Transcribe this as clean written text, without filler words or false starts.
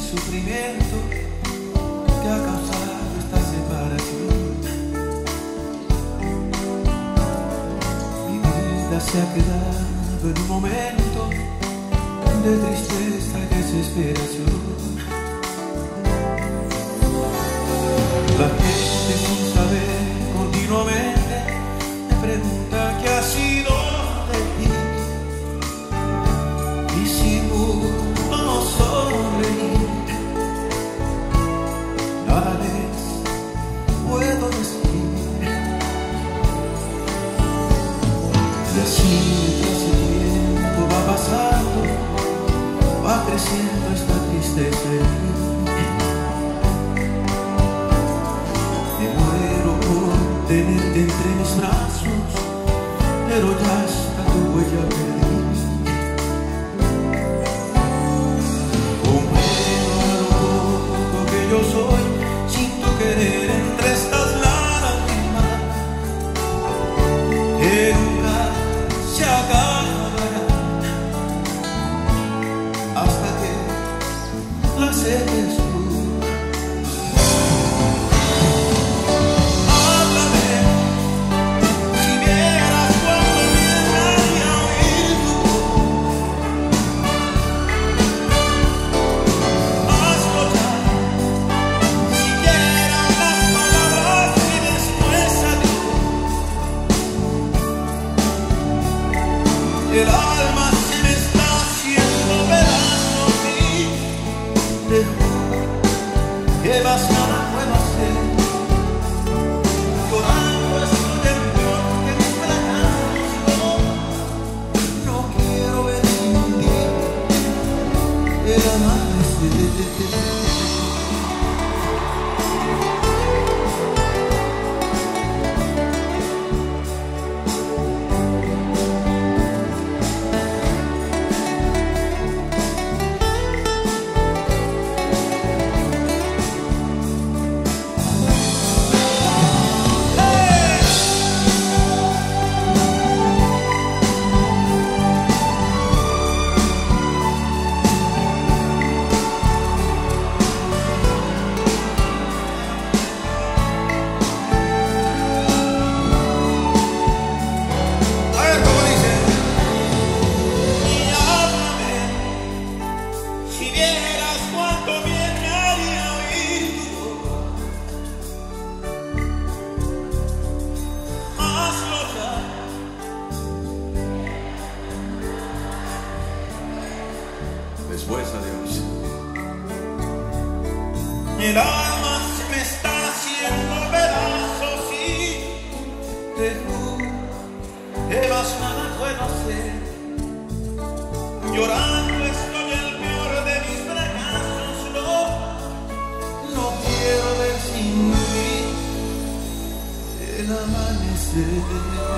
sufrimiento que ha causado esta separación. Mi vida se ha quedado en un momento de tristeza y desesperación. La gente sin saber continuamente me pregunta qué ha sido de ti, y simulo sonreír. Cada vez puedo decir, y así mientras el tiempo va pasando, va creciendo esta tristeza en mí. Me muero por tenerte entre mis brazos, pero ya está tu huella perdida. Comprendo a lo poco que yo soy, sin tu querer entre estas lágrimas, que nunca se acabará hasta que la seques tú. El alma se me está haciendo pedazos y te juro que más nada puedo hacer. Llorando estoy del peor de mis fracasos. No quiero ver sin ti el amanecer. Después, adiós. El alma se me está haciendo pedazos y te juro que más nada puedo hacer. Llorando estoy el peor de mis fracasos. No quiero ver sin ti el amanecer.